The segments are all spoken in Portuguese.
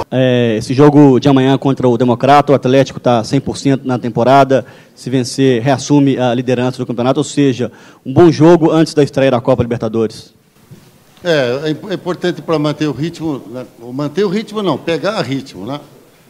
Esse jogo de amanhã contra o Democrata, o Atlético está 100% na temporada, se vencer, reassume a liderança do campeonato, ou seja, um bom jogo antes da estreia da Copa Libertadores. É importante para manter o ritmo, né? Pegar ritmo, né?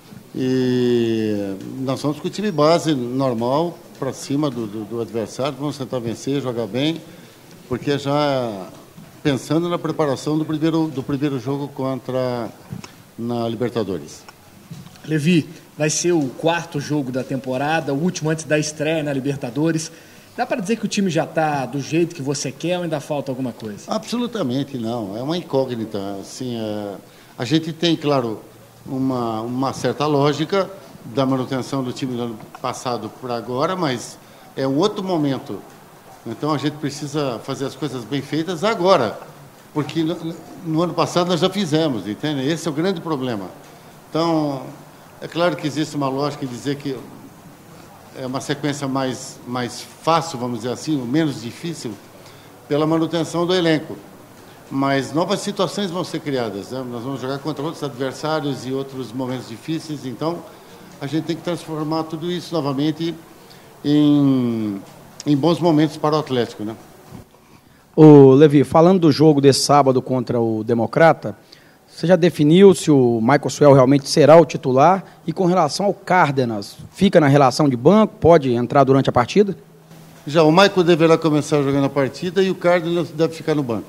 E nós vamos com o time base normal, para cima do adversário, vamos tentar vencer, jogar bem, porque já pensando na preparação do primeiro jogo na Libertadores. Levi, vai ser o 4º jogo da temporada, o último antes da estreia na Libertadores. Dá para dizer que o time já está do jeito que você quer ou ainda falta alguma coisa? Absolutamente não, é uma incógnita. Assim, a gente tem, claro, uma certa lógica da manutenção do time do ano passado por agora, mas é um outro momento. Então a gente precisa fazer as coisas bem feitas agora, porque no ano passado nós já fizemos, entende? Esse é o grande problema. Então, é claro que existe uma lógica em dizer que é uma sequência mais fácil, vamos dizer assim, ou menos difícil, pela manutenção do elenco. Mas novas situações vão ser criadas, né? Nós vamos jogar contra outros adversários e outros momentos difíceis, então a gente tem que transformar tudo isso novamente em bons momentos para o Atlético, né? Ô, Levi, falando do jogo desse sábado contra o Democrata, você já definiu se o Michael Suel realmente será o titular? E com relação ao Cárdenas, fica na relação de banco, pode entrar durante a partida? Já, o Michael deverá começar jogando a partida e o Cárdenas deve ficar no banco.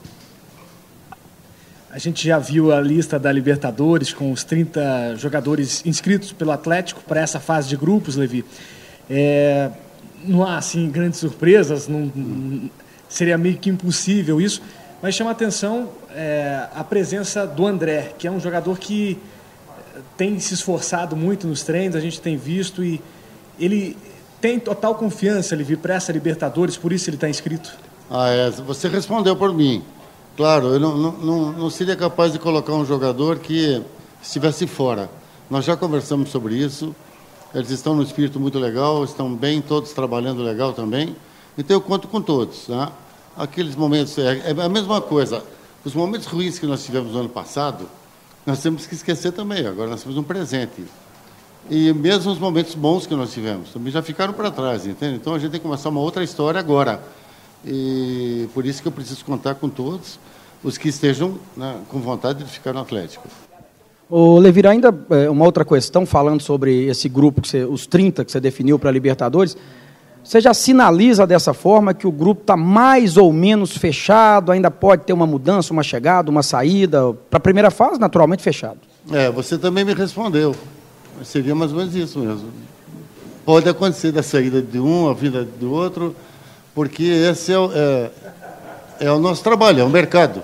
A gente já viu a lista da Libertadores com os 30 jogadores inscritos pelo Atlético para essa fase de grupos, Levi. Não há, assim, grandes surpresas, seria meio que impossível isso, mas chama a atenção a presença do André, que é um jogador que tem se esforçado muito nos treinos, a gente tem visto, e ele tem total confiança, Levi, para essa Libertadores, por isso ele está inscrito. Você respondeu por mim. Claro, eu não seria capaz de colocar um jogador que estivesse fora. Nós já conversamos sobre isso, eles estão num espírito muito legal, estão bem, todos trabalhando legal também, então eu conto com todos, né? Aqueles momentos, é a mesma coisa, os momentos ruins que nós tivemos no ano passado, nós temos que esquecer também, agora nós temos um presente. E mesmo os momentos bons que nós tivemos, também já ficaram para trás, entende? Então a gente tem que começar uma outra história agora. E por isso que eu preciso contar com todos os que estejam, né, com vontade de ficar no Atlético. Ô, Levir, ainda uma outra questão, falando sobre esse grupo, os 30 que você definiu para a Libertadores, você já sinaliza dessa forma que o grupo está mais ou menos fechado, ainda pode ter uma mudança, uma chegada, uma saída, para a primeira fase, naturalmente, fechado? Você também me respondeu, seria mais ou menos isso mesmo. Pode acontecer da saída de um, a vinda do outro, porque esse é o nosso trabalho, é o mercado.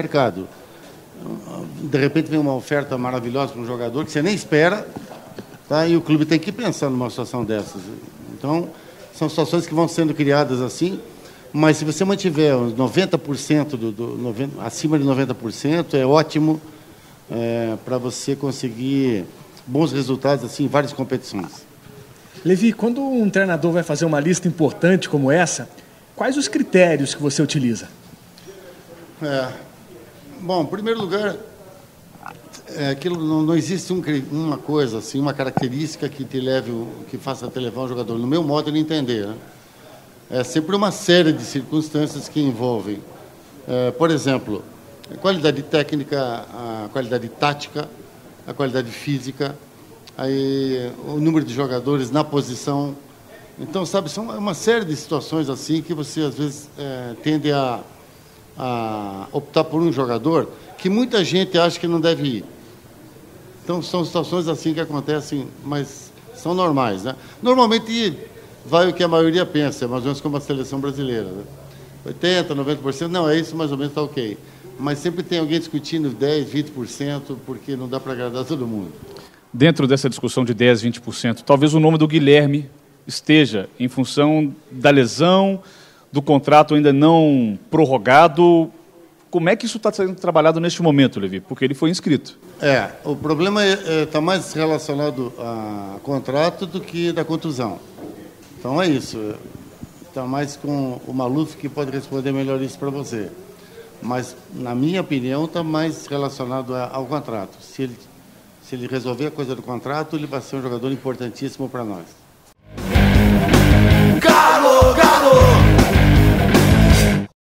De repente vem uma oferta maravilhosa para um jogador que você nem espera, tá? E o clube tem que pensar numa situação dessas. Então, são situações que vão sendo criadas assim, mas se você mantiver uns 90%, acima de 90%, é ótimo para você conseguir bons resultados assim, em várias competições. Levi, quando um treinador vai fazer uma lista importante como essa, quais os critérios que você utiliza? Bom, em primeiro lugar, não existe uma coisa, assim, uma característica que que faça te levar um jogador, no meu modo de entender, né? É sempre uma série de circunstâncias que envolvem, por exemplo, a qualidade técnica, a qualidade tática, a qualidade física, aí, o número de jogadores na posição. Então, sabe, são uma série de situações assim que você, às vezes, tende a optar por um jogador que muita gente acha que não deve ir. Então, são situações assim que acontecem, mas são normais, né? Normalmente, vai o que a maioria pensa, mais ou menos como a seleção brasileira, né? 80%, 90%, não, é isso, mais ou menos está ok. Mas sempre tem alguém discutindo 10%, 20%, porque não dá para agradar todo mundo. Dentro dessa discussão de 10%, 20%, talvez o nome do Guilherme esteja em função da lesão, do contrato ainda não prorrogado. Como é que isso está sendo trabalhado neste momento, Levi? Porque ele foi inscrito. O problema está mais relacionado a contrato do que da contusão. Então é isso. Está mais com o Maluf que pode responder melhor isso para você. Mas, na minha opinião, está mais relacionado ao contrato. Se ele Se ele resolver a coisa do contrato, ele vai ser um jogador importantíssimo para nós.